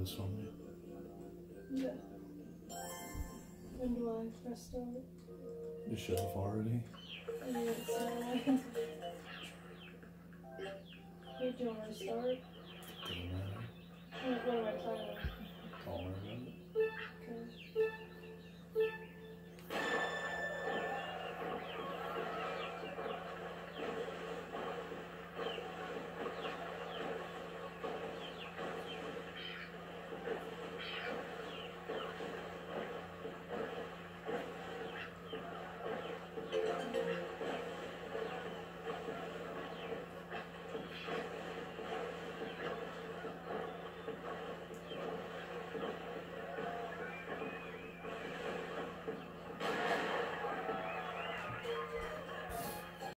this on me? Yeah. When do I press start? You should have already. Yeah, so do you want to start? Doesn't matter. What am I playing? Don't worry about it.